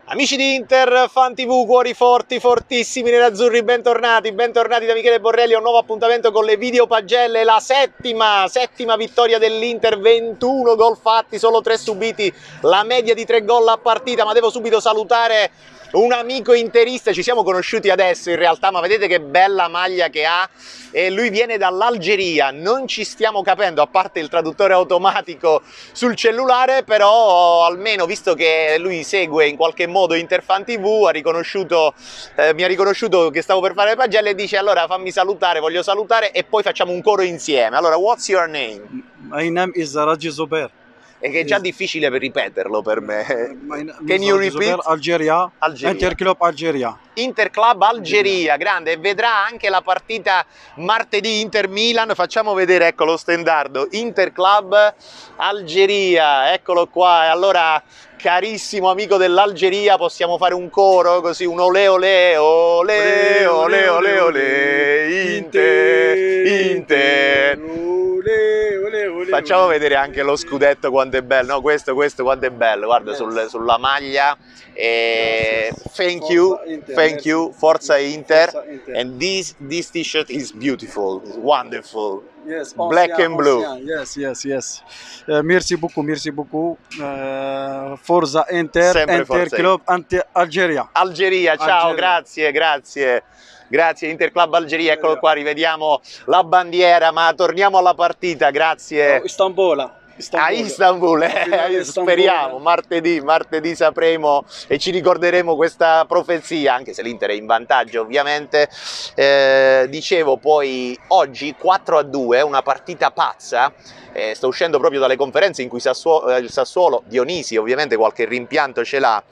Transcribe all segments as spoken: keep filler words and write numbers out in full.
Amici di Inter, Fan tivù, cuori forti, fortissimi nerazzurri, bentornati, bentornati da Michele Borrelli a un nuovo appuntamento con le videopagelle, la settima, settima vittoria dell'Inter, ventuno gol fatti, solo tre subiti, la media di tre gol a partita, ma devo subito salutare un amico interista, ci siamo conosciuti adesso in realtà, ma vedete che bella maglia che ha, e lui viene dall'Algeria, non ci stiamo capendo a parte il traduttore automatico sul cellulare, però almeno visto che lui segue in qualche modo Inter Fan tivù, ha riconosciuto, eh, mi ha riconosciuto che stavo per fare le pagelle e dice allora fammi salutare, voglio salutare e poi facciamo un coro insieme. Allora, what's your name? My name is Raji Zubair. E che è già difficile per ripeterlo per me. Can you repeat? Algeria. Algeria. Inter Club Algeria. Inter Club Algeria, grande, e vedrà anche la partita martedì Inter-Milan, facciamo vedere, ecco lo stendardo, Inter Club Algeria, eccolo qua, e allora carissimo amico dell'Algeria possiamo fare un coro così, un olè olè, olè olè olè olè, Inter, Inter. Facciamo vedere anche lo scudetto quanto è bello, no questo, questo quanto è bello, guarda sul, sulla maglia, e thank you, thank you, Forza Inter, and this, this t-shirt is beautiful, it's wonderful, Yes, black and blue. Yes, yes, yes. Uh, merci beaucoup, merci beaucoup. Uh, Forza Inter, Sempre Inter Forza Club Inter Algeria. Algeria, ciao, Algeria. grazie, grazie. Grazie Inter Club Algeria, eccolo qua, rivediamo la bandiera, ma torniamo alla partita, grazie. Istanbul. Istanbul. A Istanbul, eh, Istanbul. speriamo, martedì, martedì sapremo e ci ricorderemo questa profezia, anche se l'Inter è in vantaggio ovviamente. Eh, dicevo poi oggi quattro a due, una partita pazza, eh, sto uscendo proprio dalle conferenze in cui Sassuolo, eh, il Sassuolo, Dionisi ovviamente qualche rimpianto ce l'ha,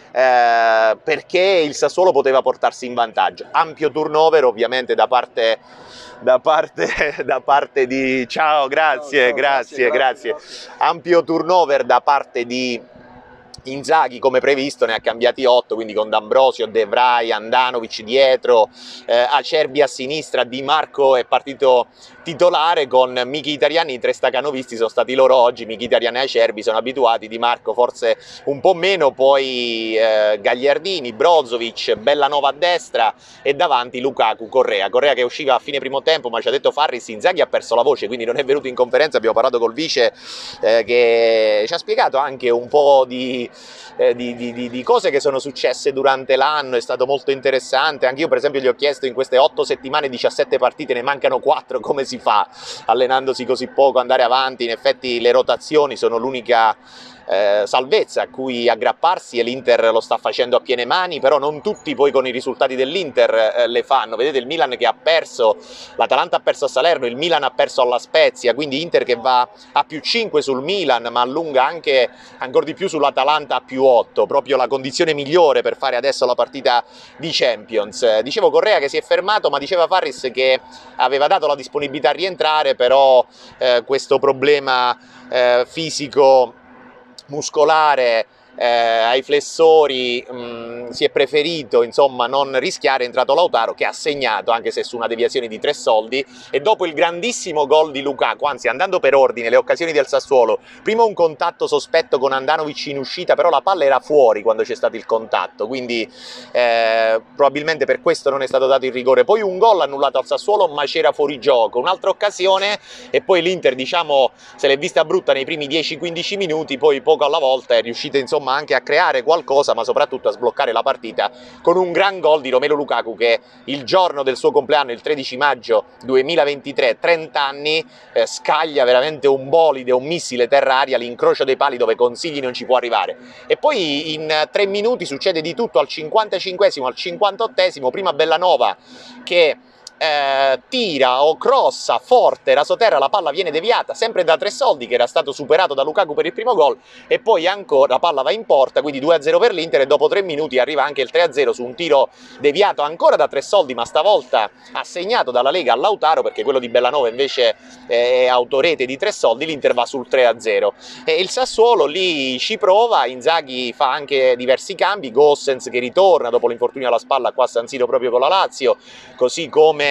Eh, perché il Sassuolo poteva portarsi in vantaggio, ampio turnover ovviamente da parte, da parte, da parte di ciao, grazie, Ciao, ciao, grazie, grazie, grazie, ampio turnover da parte di Inzaghi, come previsto ne ha cambiati otto, quindi con D'Ambrosio, De Vrij, Andanovic dietro, eh, Acerbi a sinistra, Di Marco è partito titolare con Mkhitaryan, i tre stacanovisti sono stati loro oggi, Mkhitaryan e Acerbi sono abituati, Di Marco forse un po' meno, poi eh, Gagliardini, Brozovic, Bellanova a destra e davanti Lukaku, Correa, Correa che usciva a fine primo tempo, ma ci ha detto Farris, Inzaghi ha perso la voce, quindi non è venuto in conferenza, abbiamo parlato col vice eh, che ci ha spiegato anche un po' di Eh, di, di, di cose che sono successe durante l'anno, è stato molto interessante. Anche io per esempio gli ho chiesto in queste otto settimane, diciassette partite, ne mancano quattro, come si fa allenandosi così poco andare avanti? In effetti le rotazioni sono l'unica Eh, salvezza a cui aggrapparsi e l'Inter lo sta facendo a piene mani, però non tutti poi con i risultati dell'Inter eh, le fanno. Vedete il Milan che ha perso, l'Atalanta ha perso a Salerno, il Milan ha perso alla Spezia, quindi Inter che va a più cinque sul Milan, ma allunga anche ancora di più sull'Atalanta a più otto, proprio la condizione migliore per fare adesso la partita di Champions. Eh, dicevo Correa che si è fermato, ma diceva Farris che aveva dato la disponibilità a rientrare, però eh, questo problema eh, fisico muscolare eh, ai flessori mh, si è preferito insomma non rischiare, è entrato Lautaro che ha segnato anche se su una deviazione di tre soldi, e dopo il grandissimo gol di Lukaku, anzi andando per ordine le occasioni del Sassuolo, prima un contatto sospetto con Andanovic in uscita, però la palla era fuori quando c'è stato il contatto, quindi eh, probabilmente per questo non è stato dato il rigore, poi un gol annullato al Sassuolo ma c'era fuorigioco, un'altra occasione e poi l'Inter diciamo se l'è vista brutta nei primi dieci quindici minuti, poi poco alla volta è riuscita insomma anche a creare qualcosa, ma soprattutto a sbloccare la partita con un gran gol di Romelu Lukaku che il giorno del suo compleanno, il tredici maggio duemilaventitré, trenta anni, eh, scaglia veramente un bolide, un missile terra-aria, l'incrocio dei pali dove Consigli non ci può arrivare. E poi in tre minuti succede di tutto, al cinquantacinquesimo, al cinquantottesimo, prima Bellanova che Eh, tira o crossa forte, rasoterra, la palla viene deviata sempre da Tre Soldi che era stato superato da Lukaku per il primo gol, e poi ancora la palla va in porta, quindi due a zero per l'Inter, e dopo tre minuti arriva anche il tre a zero su un tiro deviato ancora da Tre Soldi, ma stavolta assegnato dalla Lega a Lautaro, perché quello di Bellanova invece è autorete di Tre Soldi. L'Inter va sul tre a zero e il Sassuolo lì ci prova, Inzaghi fa anche diversi cambi, Gosens che ritorna dopo l'infortunio alla spalla qua a San Siro proprio con la Lazio, così come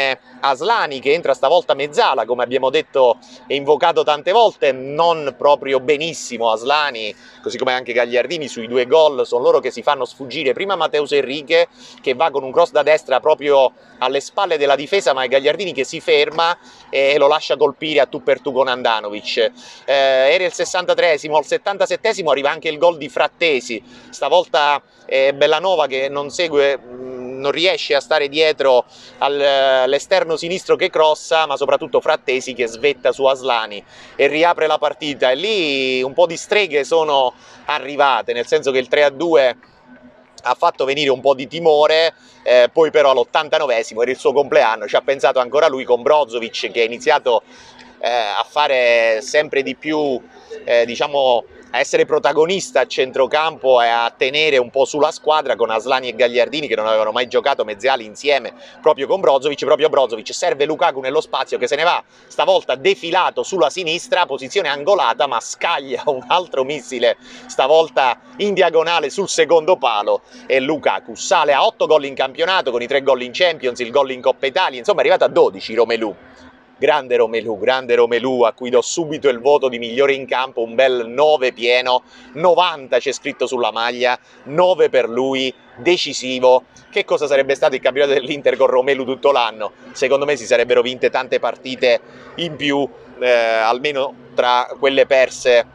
come Aslani, che entra stavolta mezzala, come abbiamo detto e invocato tante volte, non proprio benissimo Aslani, così come anche Gagliardini sui due gol, sono loro che si fanno sfuggire prima Mateus Enrique, che va con un cross da destra proprio alle spalle della difesa, ma è Gagliardini che si ferma e lo lascia colpire a tu per tu con Handanovic. Eh, era il sessantatreesimo, al settantasettesimo arriva anche il gol di Frattesi, stavolta è Bellanova che non segue, non riesce a stare dietro all'esterno sinistro che crossa, ma soprattutto Frattesi che svetta su Aslani e riapre la partita, e lì un po' di streghe sono arrivate, nel senso che il tre a due ha fatto venire un po' di timore, eh, poi però all'ottantanovesimo, era il suo compleanno, ci ha pensato ancora lui con Brozovic, che ha iniziato eh, a fare sempre di più, eh, diciamo, a essere protagonista a centrocampo e a tenere un po' sulla squadra, con Aslani e Gagliardini che non avevano mai giocato mezzali insieme proprio con Brozovic. Proprio Brozovic serve Lukaku nello spazio, che se ne va stavolta defilato sulla sinistra, posizione angolata, ma scaglia un altro missile stavolta in diagonale sul secondo palo e Lukaku sale a otto gol in campionato con i tre gol in Champions, il gol in Coppa Italia, insomma è arrivato a dodici Romelu. Grande Romelu, grande Romelu, a cui do subito il voto di migliore in campo, un bel nove pieno, novanta c'è scritto sulla maglia, nove per lui, decisivo. Che cosa sarebbe stato il campionato dell'Inter con Romelu tutto l'anno? Secondo me si sarebbero vinte tante partite in più, eh, almeno tra quelle perse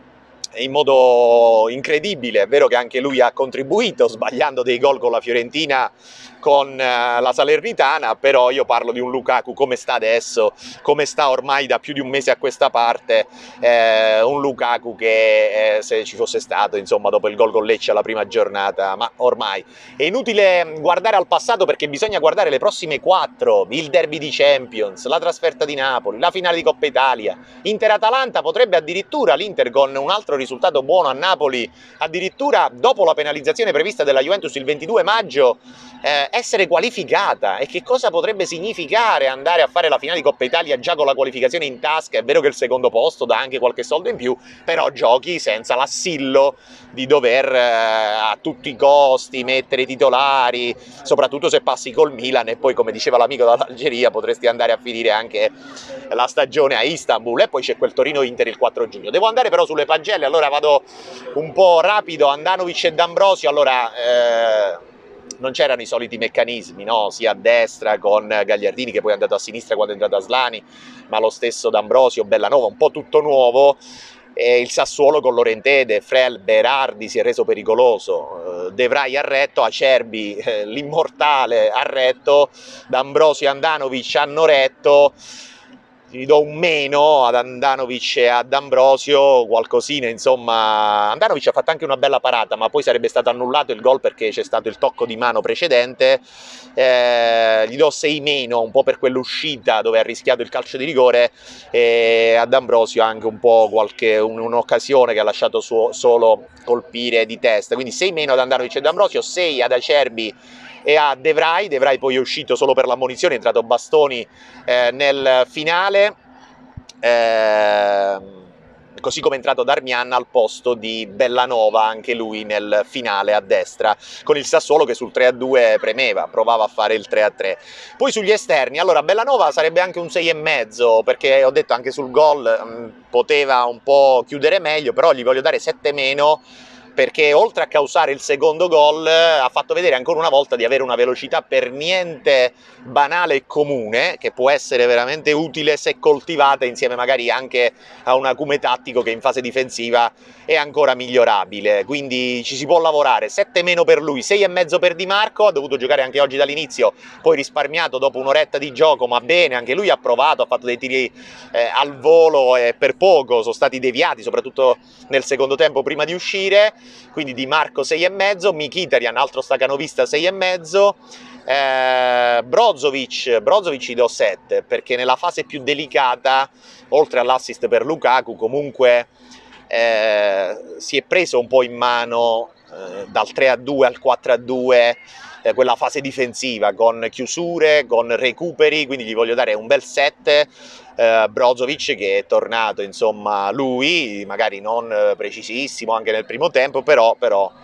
in modo incredibile. È vero che anche lui ha contribuito sbagliando dei gol con la Fiorentina, con la Salernitana, però io parlo di un Lukaku come sta adesso, come sta ormai da più di un mese a questa parte, eh, un Lukaku che eh, se ci fosse stato insomma dopo il gol con Lecce alla prima giornata, ma ormai è inutile guardare al passato perché bisogna guardare le prossime quattro, il derby di Champions, la trasferta di Napoli, la finale di Coppa Italia, Inter-Atalanta, potrebbe addirittura l'Inter con un altro risultato buono a Napoli, addirittura dopo la penalizzazione prevista della Juventus il ventidue maggio, eh, essere qualificata. E che cosa potrebbe significare andare a fare la finale di Coppa Italia già con la qualificazione in tasca? È vero che il secondo posto dà anche qualche soldo in più, però giochi senza l'assillo di dover eh, a tutti i costi mettere i titolari, soprattutto se passi col Milan e poi, come diceva l'amico dall'Algeria, potresti andare a finire anche la stagione a Istanbul. E poi c'è quel Torino-Inter il quattro giugno. Devo andare però sulle pagelle, allora vado un po' rapido. Handanovic e D'Ambrosio, allora eh, non c'erano i soliti meccanismi, no? Sia a destra con Gagliardini, che poi è andato a sinistra quando è entrato Aslani, ma lo stesso D'Ambrosio, Bellanova, un po' tutto nuovo. E il Sassuolo con Lorentede, Frel, Berardi si è reso pericoloso, De Vrij a retto, Acerbi, eh, l'immortale a retto, D'Ambrosio e Handanovic hanno retto. Gli do un meno ad Handanovic e ad D'Ambrosio, qualcosina, insomma. Handanovic ha fatto anche una bella parata, ma poi sarebbe stato annullato il gol perché c'è stato il tocco di mano precedente. Eh, gli do sei meno, un po' per quell'uscita dove ha rischiato il calcio di rigore, e ad D'Ambrosio anche un po' qualche un'occasione che ha lasciato suo, solo colpire di testa. Quindi sei meno ad Handanovic e D'Ambrosio, sei ad Acerbi e a De Vrij. De Vrij poi è uscito solo per l'ammonizione, è entrato Bastoni eh, nel finale, eh, così come è entrato Darmian al posto di Bellanova, anche lui nel finale a destra, con il Sassuolo che sul tre a due premeva, provava a fare il tre a tre. Poi sugli esterni, allora Bellanova sarebbe anche un sei e mezzo, perché ho detto anche sul gol mh, poteva un po' chiudere meglio, però gli voglio dare sette meno, perché oltre a causare il secondo gol ha fatto vedere ancora una volta di avere una velocità per niente banale e comune, che può essere veramente utile se coltivata insieme magari anche a un acume tattico che in fase difensiva è ancora migliorabile. Quindi ci si può lavorare. Sette meno per lui, sei e mezzo per Di Marco, ha dovuto giocare anche oggi dall'inizio, poi risparmiato dopo un'oretta di gioco, ma bene, anche lui ha provato, ha fatto dei tiri eh, al volo e per poco sono stati deviati, soprattutto nel secondo tempo prima di uscire. Quindi Di Marco sei e mezzo, Mkhitaryan, altro stacanovista, sei e mezzo, eh, Brozovic, Brozovic gli do sette, perché nella fase più delicata, oltre all'assist per Lukaku, comunque eh, si è preso un po' in mano eh, dal tre a due al quattro a due, eh, quella fase difensiva, con chiusure, con recuperi, quindi gli voglio dare un bel sette. Uh, Brozovic che è tornato, insomma, lui magari non precisissimo anche nel primo tempo, però, però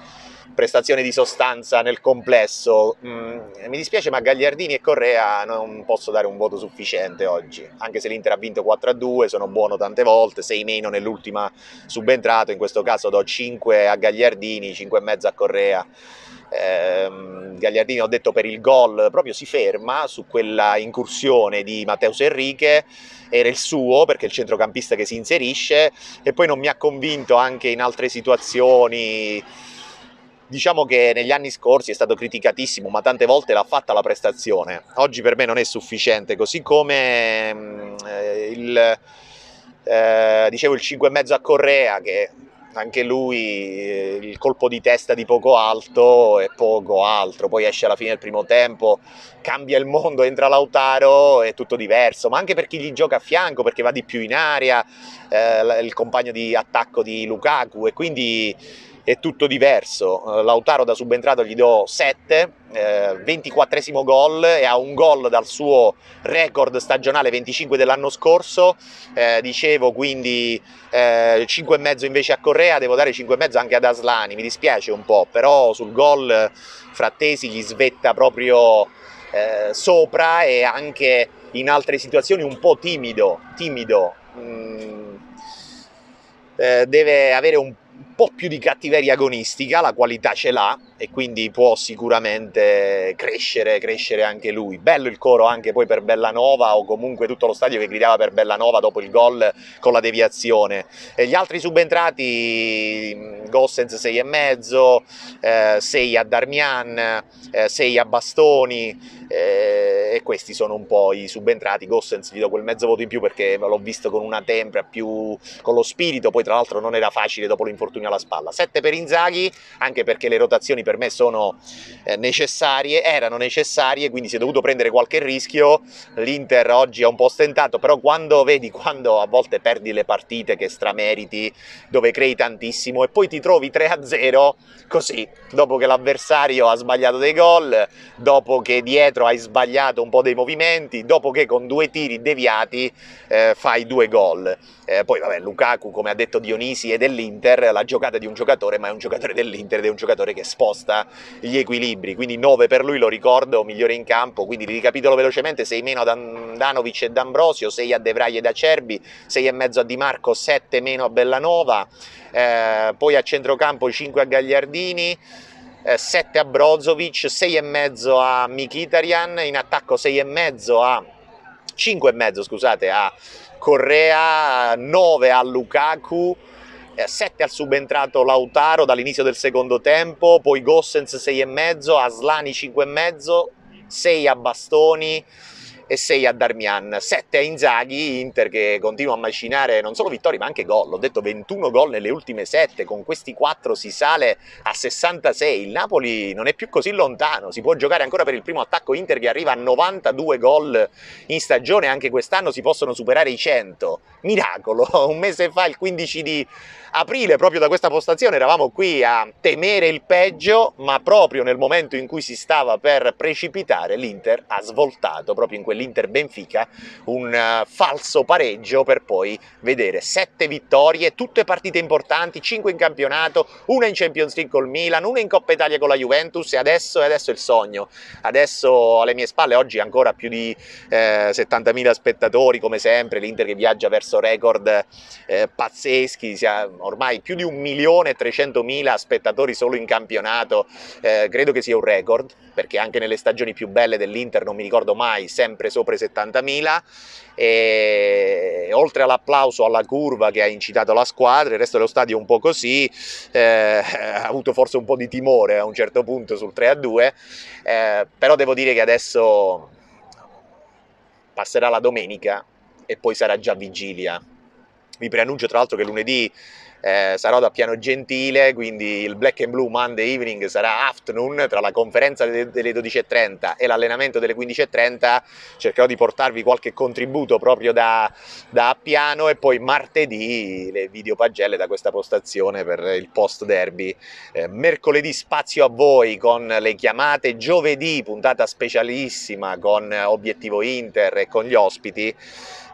prestazione di sostanza nel complesso. Mm, mi dispiace, ma Gagliardini e Correa non posso dare un voto sufficiente oggi, anche se l'Inter ha vinto quattro a due, sono buono tante volte, sei meno nell'ultima subentrato, in questo caso do cinque a Gagliardini, cinque e mezzo a Correa. Eh, Gagliardini, ho detto, per il gol proprio si ferma su quella incursione di Mateus Henrique, era il suo perché è il centrocampista che si inserisce, e poi non mi ha convinto anche in altre situazioni. Diciamo che negli anni scorsi è stato criticatissimo, ma tante volte l'ha fatta la prestazione. Oggi per me non è sufficiente, così come eh, il, eh, dicevo il cinque e mezzo a Correa, che anche lui eh, il colpo di testa di poco alto e poco altro, poi esce alla fine del primo tempo, cambia il mondo, entra Lautaro, è tutto diverso, ma anche per chi gli gioca a fianco, perché va di più in area, eh, il compagno di attacco di Lukaku, e quindi è tutto diverso. Lautaro da subentrato gli do sette, eh, ventiquattresimo gol, e ha un gol dal suo record stagionale venticinque dell'anno scorso, eh, dicevo, quindi eh, cinque e mezzo invece a Correa, devo dare cinque e mezzo anche ad Aslani, mi dispiace un po', però sul gol Frattesi gli svetta proprio eh, sopra, e anche in altre situazioni un po' timido, timido. Mm, eh, deve avere un po' più di cattiveria agonistica, la qualità ce l'ha, e quindi può sicuramente crescere, crescere anche lui. Bello il coro anche poi per Bellanova, o comunque tutto lo stadio che gridava per Bellanova dopo il gol con la deviazione. E gli altri subentrati, Gosens sei e mezzo, eh, sei a Darmian, eh, sei a Bastoni, eh, e questi sono un po' i subentrati. Gosens gli do quel mezzo voto in più perché l'ho visto con una tempra, più con lo spirito, poi tra l'altro non era facile dopo l'infortunio alla spalla. sette per Inzaghi, anche perché le rotazioni per me sono eh, necessarie, erano necessarie, quindi si è dovuto prendere qualche rischio. L'Inter oggi è un po' stentato, però quando vedi, quando a volte perdi le partite che strameriti, dove crei tantissimo e poi ti trovi tre a zero così, dopo che l'avversario ha sbagliato dei gol, dopo che dietro hai sbagliato un po' dei movimenti, dopo che con due tiri deviati eh, fai due gol. Eh, poi vabbè, Lukaku, come ha detto Dionisi, è dell'Inter, la giocata di un giocatore, ma è un giocatore dell'Inter ed è un giocatore che sposta gli equilibri, quindi nove per lui, lo ricordo, migliore in campo. Quindi li ricapitolo velocemente: sei meno ad Andanovic e D'Ambrosio, sei a De Vrij ed Acerbi, sei e mezzo a Di Marco, sette meno a Bellanova, eh, poi a centrocampo cinque a Gagliardini, sette a Brozovic, sei e mezzo a Mkhitaryan, in attacco sei e mezzo a cinque e mezzo scusate a Correa, nove a Lukaku, sette al subentrato Lautaro dall'inizio del secondo tempo, poi Gosens sei e mezzo, Aslani cinque e mezzo, sei a Bastoni e sei a Darmian, sette a Inzaghi. Inter che continua a macinare non solo vittorie ma anche gol, ho detto ventuno gol nelle ultime sette, con questi quattro si sale a sessantasei, il Napoli non è più così lontano, si può giocare ancora per il primo attacco. Inter che arriva a novantadue gol in stagione, anche quest'anno si possono superare i cento, miracolo. Un mese fa, il quindici di aprile, proprio da questa postazione eravamo qui a temere il peggio, ma proprio nel momento in cui si stava per precipitare l'Inter ha svoltato, proprio in quell'Inter Benfica, un uh, falso pareggio, per poi vedere sette vittorie, tutte partite importanti, cinque in campionato, una in Champions League col Milan, una in Coppa Italia con la Juventus, e adesso, e adesso il sogno. Adesso alle mie spalle oggi ancora più di eh, settantamila spettatori, come sempre, l'Inter che viaggia verso record eh, pazzeschi, ormai più di un milione e trecentomila spettatori solo in campionato, eh, credo che sia un record, perché anche nelle stagioni più belle dell'Inter non mi ricordo mai sempre sopra i settantamila, e oltre all'applauso alla curva che ha incitato la squadra, il resto dello stadio un po' così, eh, ha avuto forse un po' di timore a un certo punto sul tre a due, eh, però devo dire che adesso passerà la domenica e poi sarà già vigilia. Vi preannuncio tra l'altro che lunedì eh, sarò da Piano Gentile, quindi il Black and Blue Monday Evening sarà afternoon, tra la conferenza delle dodici e trenta e l'allenamento delle quindici e trenta cercherò di portarvi qualche contributo proprio da, da Appiano, e poi martedì le videopagelle da questa postazione per il post derby. Eh, mercoledì spazio a voi con le chiamate, giovedì puntata specialissima con Obiettivo Inter e con gli ospiti.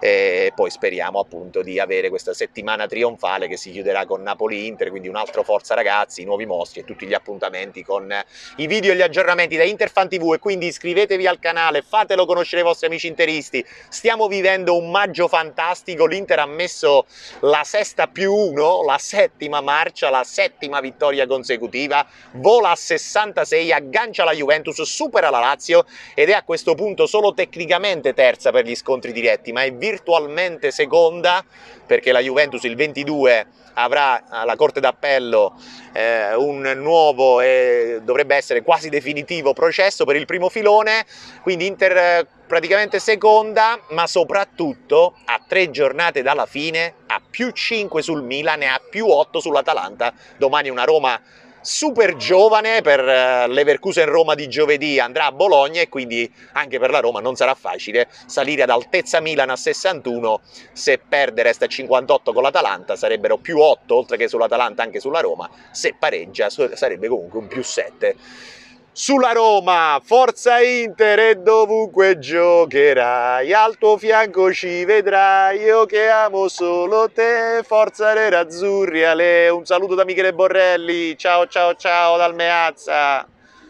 e poi speriamo appunto di avere questa settimana trionfale che si chiuderà con Napoli-Inter, quindi un altro Forza Ragazzi, nuovi mostri e tutti gli appuntamenti con i video e gli aggiornamenti da Interfan tivù. E quindi iscrivetevi al canale, fatelo conoscere ai vostri amici interisti. Stiamo vivendo un maggio fantastico, l'Inter ha messo la sesta più uno, la settima marcia, la settima vittoria consecutiva, vola a sessantasei, aggancia la Juventus, supera la Lazio ed è a questo punto solo tecnicamente terza per gli scontri diretti, ma è virtualmente seconda, perché la Juventus il ventidue avrà alla Corte d'Appello eh, un nuovo e dovrebbe essere quasi definitivo processo per il primo filone, quindi Inter eh, praticamente seconda, ma soprattutto a tre giornate dalla fine ha più cinque sul Milan e ha più otto sull'Atalanta. Domani una Roma super giovane, per Leverkusen Roma di giovedì andrà a Bologna e quindi anche per la Roma non sarà facile salire ad altezza Milan a sessantuno, se perde resta a cinquantotto con l'Atalanta, sarebbero più otto oltre che sull'Atalanta anche sulla Roma, se pareggia sarebbe comunque un più sette. Sulla Roma, forza Inter e dovunque giocherai, al tuo fianco ci vedrai, io che amo solo te, forza nerazzurri, ale. Un saluto da Michele Borrelli, ciao ciao ciao dal Meazza.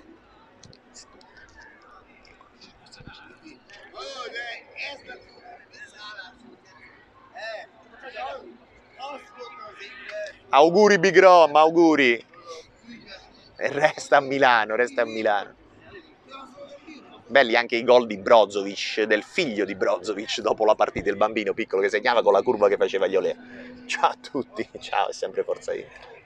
Auguri Big Rom, auguri. Resta a Milano, resta a Milano. Belli anche i gol di Brozovic, del figlio di Brozovic dopo la partita, il bambino piccolo che segnava con la curva che faceva gli olè. Ciao a tutti, ciao e sempre forza Inter.